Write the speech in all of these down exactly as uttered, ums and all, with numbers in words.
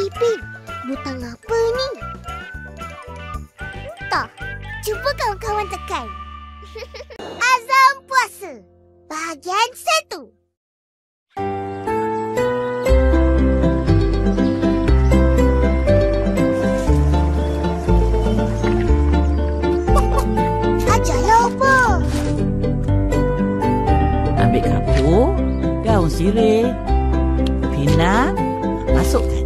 Ipin, butang apa ni? Entah. Cuba kawan-kawan tekan. Azam puasa. Bahagian satu. Ajarlah apa? Ambil kapur, gaun sirih, pinang, masukkan.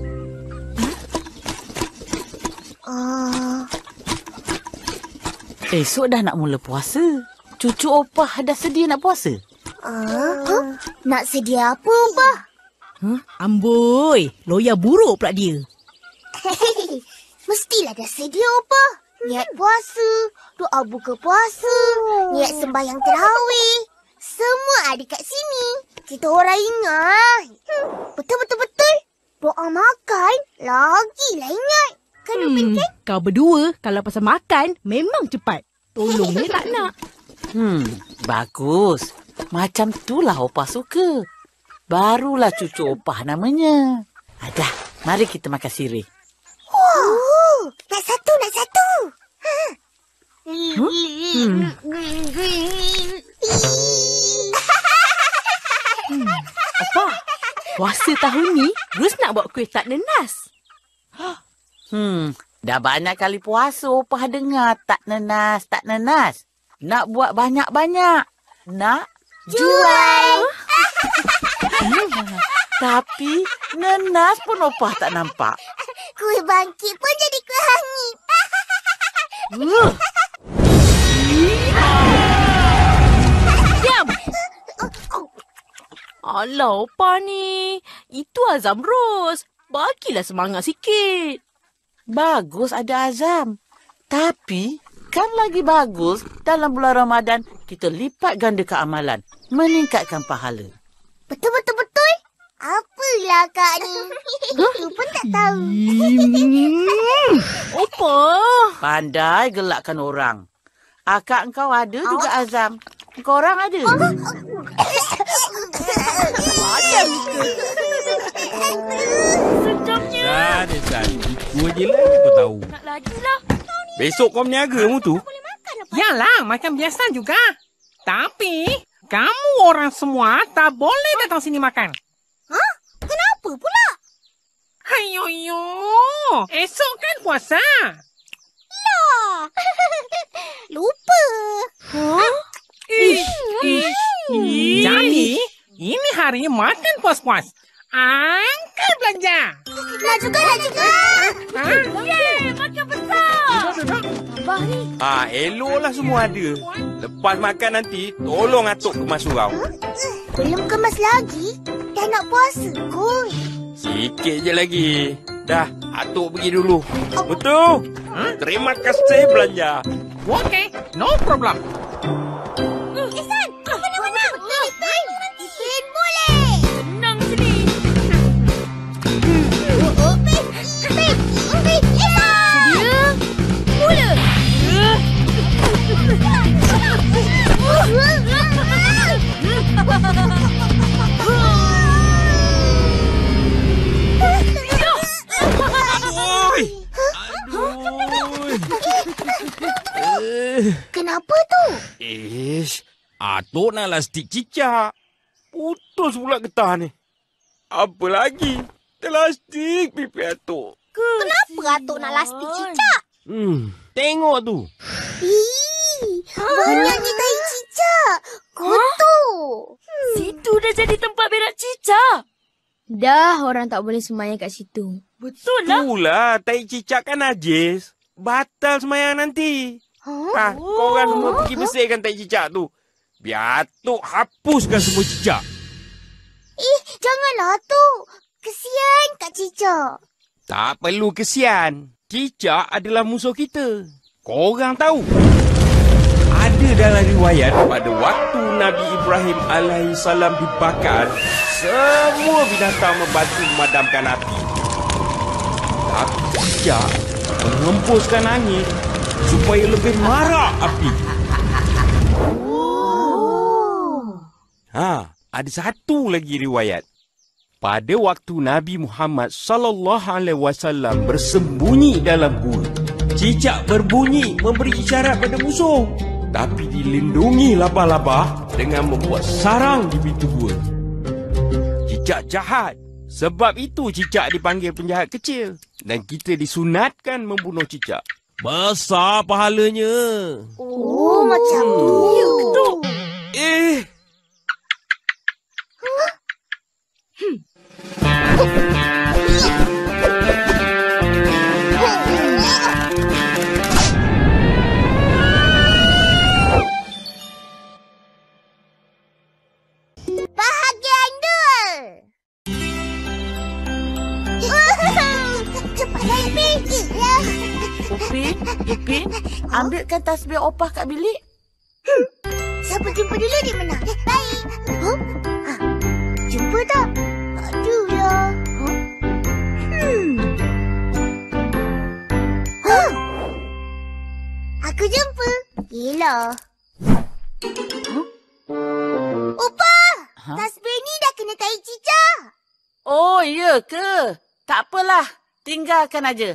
Uh... Esok dah nak mula puasa. Cucu opah dah sedia nak puasa. Uh, huh? Nak sedia apa, opah? Huh? Amboi, loya buruk pula dia. Mestilah dah sedia, opah. Niat puasa, doa buka puasa, niat sembahyang tarawih. Semua ada kat sini. Kita orang ingat. Betul-betul-betul. Doa makan, lagilah ingat. Kan, Upin, kan? Kau berdua, kalau pasal makan, memang cepat. Tolong ni tak nak. Hmm, bagus. Macam itulah opah suka. Barulah cucu opah namanya. Dah, mari kita makan sirih. Wow, nak satu, nak satu. Ha. Huh? Hmm. hmm. Opah, puasa tahun ni, Rus nak buat kuih tak nenas. Hmm, dah banyak kali puasa opah dengar tak nenas, tak nenas. Nak buat banyak-banyak. Nak jual. Tapi nenas pun opah tak nampak. Kuih bangkit pun jadi kuih hangit. Uh. Diam! Alah, opah ni. Itu Azam Ros. Bagilah semangat sikit. Bagus ada azam. Tapi kan lagi bagus dalam bulan Ramadan kita lipat gandakan amalan. Meningkatkan pahala. Betul-betul-betul. Apalah kak ni? Itu pun tak tahu. Hmm. Opah. Pandai gelakkan orang. Akak engkau ada juga azam. Engkau orang ada. Macam ke? Sejamnya. Dah, Desan. Ikut je lah kau tahu. Nak lagi lah. Besok kau berniaga mu tu? Yalah, macam biasa juga. Tapi, kamu orang semua tak boleh datang sini makan. Hah? Kenapa pula? Hayoyo, esok kan puasa. Lah. Lupa. Huh? Ish, ish, ish. Jadi, ini hari makan puas-puas. Angkat belanja. Nak juga, nak juga. Ha? Yeay, makan besar. Abah ni. Ah, eloklah semua ada. Lepas makan nanti, tolong atuk kemas surau. Belum kemas lagi. Dah nak puasa kot. Sikit je lagi. Dah, atuk pergi dulu. Betul? Terima kasih belanja. Okay, no problem. Ihsan, mana-mana. Ihsan, Ihsan boleh. Senang sini. Upin, Upin, Upin, Ihsan. Sedia? Mula. Oi! Aduh. Kenapa tu? Ish, atuk nak lastik cicak. Putus pula getah ni. Apa lagi? Terlastik pipi atuk. Kenapa atuk nak lastik cicak? Hmm, tengok tu. Ih, banyaknya tai cicak. Kotor. Situ dah jadi tempat berak cicak. Dah, orang tak boleh sembahyang kat situ. Betul lah. Itulah, tai cicak kan najis. Batal semayang nanti. Huh? Ha, korang semua pergi bersihkan tai cicak tu. Biar atuk hapuskan semua cicak. Eh, janganlah tu. Kesian kat cicak. Tak perlu kesian. Cicak adalah musuh kita. Korang tahu? Ada dalam riwayat pada waktu Nabi Ibrahim alaihissalam dibakar, semua binatang membantu memadamkan api. Tapi cicak mengempuskan angin supaya lebih marak api. Oh. Ha, ada satu lagi riwayat. Pada waktu Nabi Muhammad sallallahu alaihi wasallam bersembunyi dalam gua, cicak berbunyi memberi isyarat pada musuh. Tapi dilindungi labah-labah dengan membuat sarang di pintu gua. Cicak jahat. Sebab itu cicak dipanggil penjahat kecil. Dan kita disunatkan membunuh cicak. Besar pahalanya. Oh, macam tu. Ya, betul. Eh, Bahagian dua. Cepatlah, Ipin. Ya. Upin, Ipin, ambilkan tasbih opah kat bilik. Siapa jumpa dulu di mana? Baik. Huh? Ha. Jumpa tak? Aduh lah. Huh? Hmm. Huh? Aku jumpa. Yelah. Huh? Upa! Ha? Tasbih ni dah kena tahi cicak. Oh, ya ke? Tak apalah, tinggalkan aja.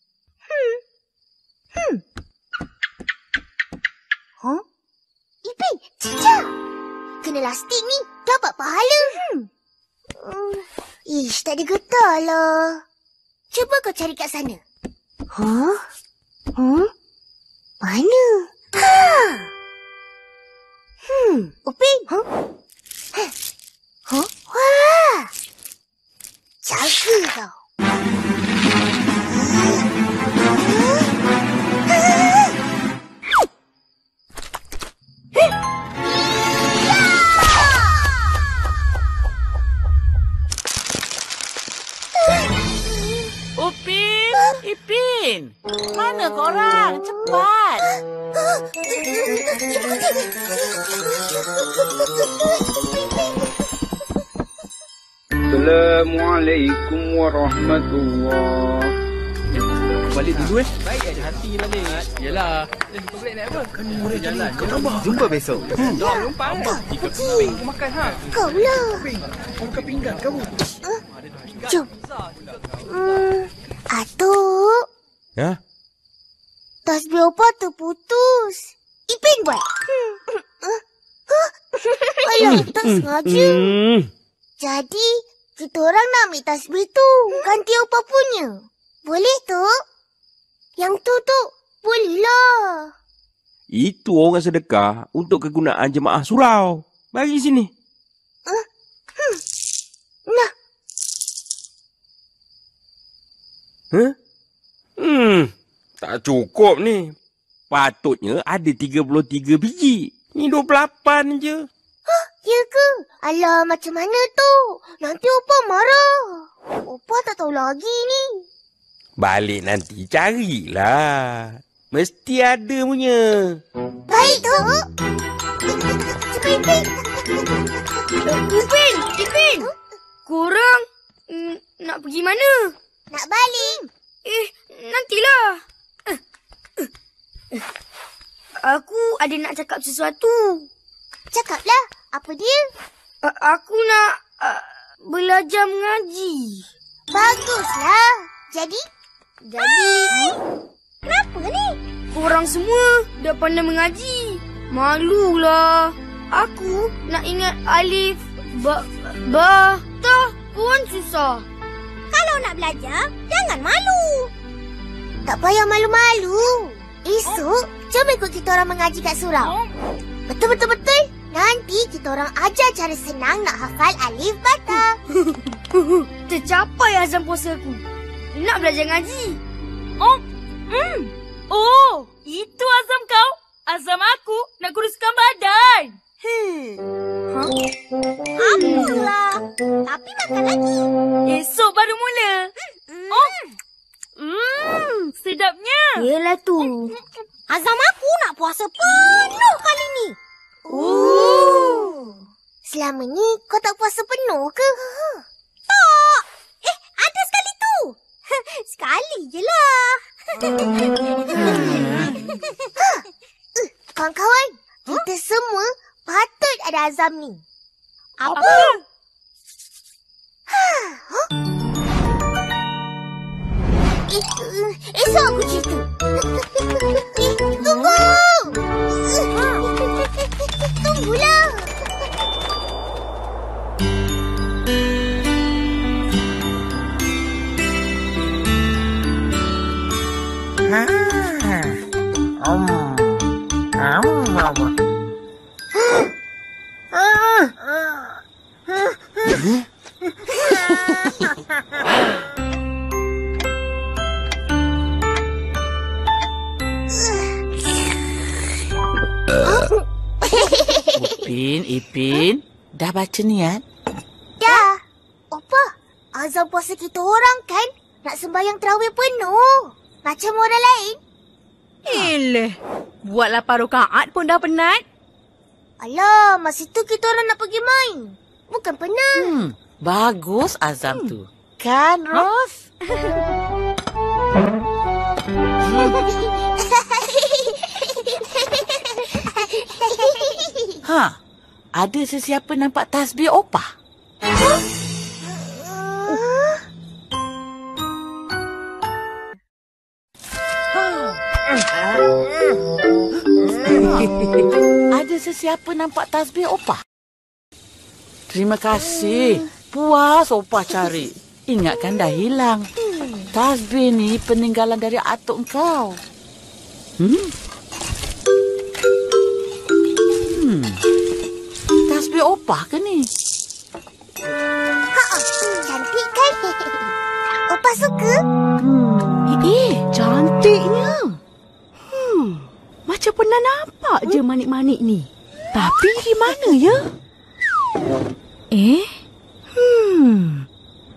Huh? Ipin, cicak. Kena lastik ni. Dapat pahala. Hmm. Hmm. Ish, tak ada getah lah. Cuba kau cari kat sana. Huh? Hmm? Mana? Ha! Hmm. Upin. Huh? Huh? Huh? Wah! Jaga kau. Upin, Ipin, mana korang? Cepat. Assalamualaikum warahmatullahi. Balik dulu eh. Baik ada hati lah ni. Yelah. Eh, kau boleh naik apa? Kan boleh jalan. Jumpa besok. Hmm. Dah, lumpang. Jika keping kau makan ha. Kau lah. Kau buka pinggan kamu. Uh, jom. Hmm. Atuk. ya? Tasbih opa terputus. Ipin buat. Alah, tak sengaja. Hmm. Jadi, kita orang nak ambil tasbih tu. Ganti opa punya. Boleh tu? Yang tu tu, bolehlah. Itu orang sedekah untuk kegunaan jemaah surau. Bagi sini. Uh, hmm. Nah. Huh? Hmm, tak cukup ni. Patutnya ada tiga puluh tiga biji. Ni dua puluh lapan je. Hah, ya ke? Alah, macam mana tu? Nanti opa marah. Opa tak tahu lagi ni. Balik nanti carilah. Mesti ada punya. Baik tu. Cepat, Ipin. Ipin, Ipin. Korang mm, nak pergi mana? Nak balik. Eh, nantilah. Aku ada nak cakap sesuatu. Cakaplah, apa dia? A- aku nak uh, belajar mengaji. Baguslah. Jadi? Jadi, Kenapa ni? korang semua dah pandai mengaji. Malulah. Aku nak ingat alif, ba, ba, ta pun susah. Kalau nak belajar, jangan malu. Tak payah malu-malu. Esok, jom ikut kita orang mengaji kat surau. Betul-betul-betul. Nanti kita orang ajar cara senang nak hafal alif bata. Tercapai azam puasa aku. Nak belajar ngaji. Oh, hmm. Oh, itu azam kau. Azam aku nak kuruskan badan. Hmm. Ha? Apalah. Tapi makan lagi. Esok baru mula. Hmm. Oh, hmm, sedapnya. Yelah tu. Azam aku nak puasa penuh kali ni. Oh. Selama ni kau tak puasa penuh ke? Tak. Eh, ada sekali tu. Sekali je lah. Kawan-kawan, kita semua patut ada azam ni. Apa? Ha. Eh, uh, esok aku cerita. Eh, tunggu! Tunggulah. Ipin, Ipin, dah baca niat? Dah. Apa? Azam puasa kita orang kan? Nak sembahyang terawih penuh. Macam orang lain. Eleh, buat lapan rakaat pun dah penat. Alah, masa tu kita orang nak pergi main. Bukan penat. Hmm, bagus Azam tu. Kan, Ros? Ha, ada sesiapa nampak tasbih opah? Ada sesiapa nampak tasbih opah? Terima kasih. Puas opah cari. Ingatkan dah hilang. Tasbih ni peninggalan dari atuk engkau. Hmm? Hmm. Tasbih opah ke ni? Ha, cantik kan? Opah suka? Hmm. Eh, eh, cantiknya. Hmm, macam pernah nampak je manik-manik ni. Tapi di mana ya? Eh? Hmm.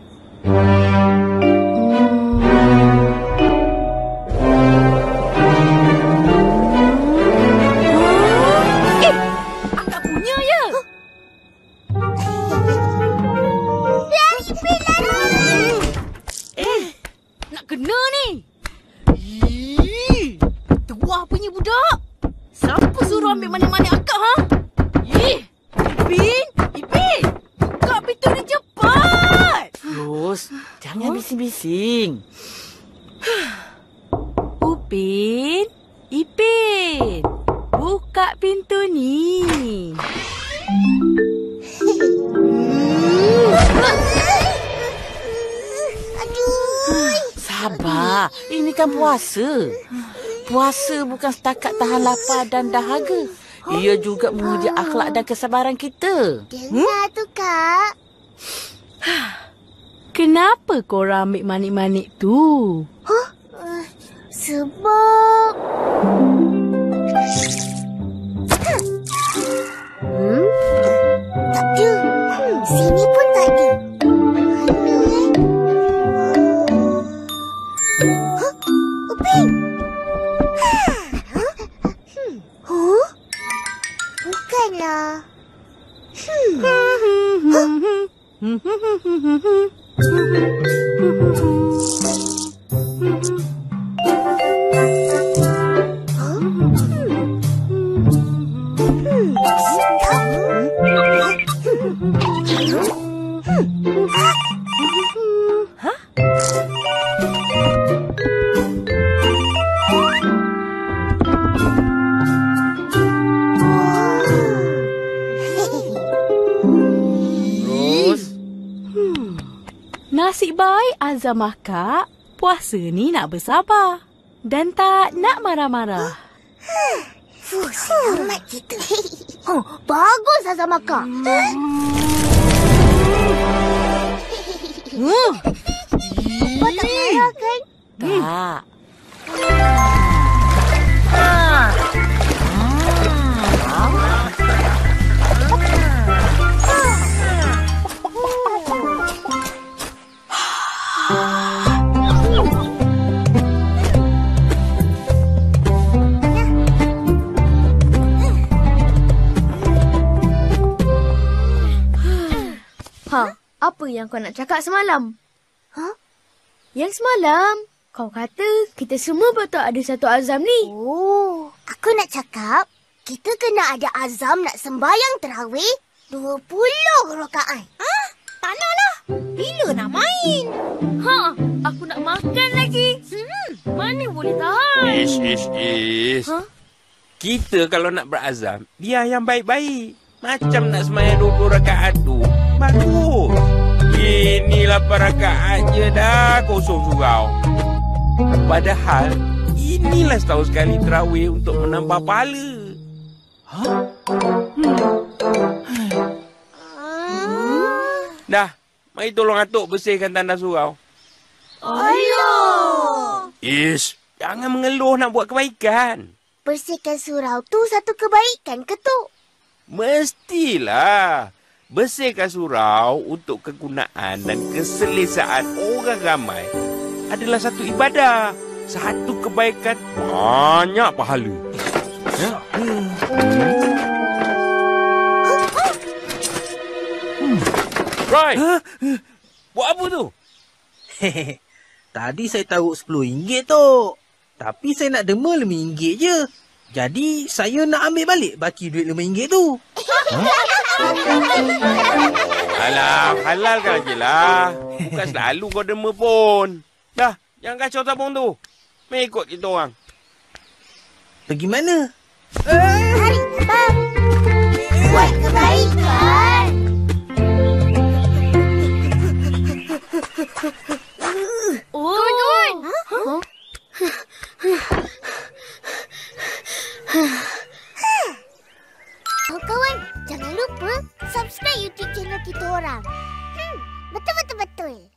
Kena ni. Ih, tuah punya budak. Siapa suruh ambil manik-manik akak, ha? Ih, Ipin, Ipin. Buka pintu ni cepat. Ros, jangan bising-bising. Upin, Ipin. Buka pintu ni. Sabar, ini kan puasa. Puasa bukan setakat tahan lapar dan dahaga. Ia juga menguji akhlak dan kesabaran kita. Dengar tu, Kak. Kenapa korang ambil manik-manik tu? Huh? Uh, sebab... Hmm? Tak ada. Hmm, sini pun tak ada. Mana eh? Huh? Upin! Huh? Hmm. Huh? Bukanlah. Hmm. Huh? Nasib baik Azam akak puasa ni nak bersabar dan tak nak marah-marah. Fuh, selamat kita. Oh, bagus Azam akak. Hmm. Apa tak marah kan? Tak. Ha, apa yang kau nak cakap semalam? Ha? Yang semalam, kau kata kita semua betul ada satu azam ni. Oh, aku nak cakap, kita kena ada azam nak sembahyang terawih dua puluh rakaat. Ah, tak nak lah. Bila nak main? Ha, aku nak makan lagi. Hmm, mana boleh tahan? Ish, ish, ish. Ha? Kita kalau nak berazam, dia yang baik-baik. Macam nak semayang dua puluh rakaat tu. Bagus. Ini lapan rakaat je dah kosong surau. Padahal, inilah setahun sekali terawih untuk menambah pahala. Ha? Dah, mari tolong atuk bersihkan tandas surau. Ayoh! Ish, jangan mengeluh nak buat kebaikan. Bersihkan surau tu satu kebaikan ke tu? Mestilah. Bersihkan surau untuk kegunaan dan keselesaan orang ramai adalah satu ibadah. Satu kebaikan, banyak pahala. Ya? Hmm. Hmm. Roy! Ha? Buat apa tu? Hehehe. Tadi saya taruh sepuluh ringgit tu. Tapi saya nak derma lima ringgit je. Jadi saya nak ambil balik baki duit lima ringgit tu. Ha? Alah, halalkan je lah. Bukan selalu kau derma pun. Dah, jangan kacau tabung tu. Mari ikut kita orang. Pergi mana? Hari bang. Buat kebaikan. Oh. Kawan-kawan. Huh? Kawan-kawan, jangan lupa subscribe YouTube channel kita orang. Hmm, betul-betul-betul.